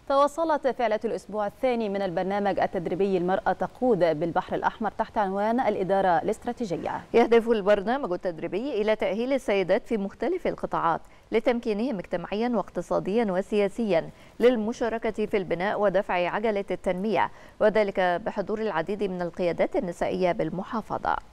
تواصلت فعاليات الأسبوع الثاني من البرنامج التدريبي المرأة تقود بالبحر الأحمر تحت عنوان الإدارة الاستراتيجية. يهدف البرنامج التدريبي إلى تأهيل السيدات في مختلف القطاعات لتمكينهم اجتماعيا واقتصاديا وسياسيا للمشاركة في البناء ودفع عجلة التنمية، وذلك بحضور العديد من القيادات النسائية بالمحافظة.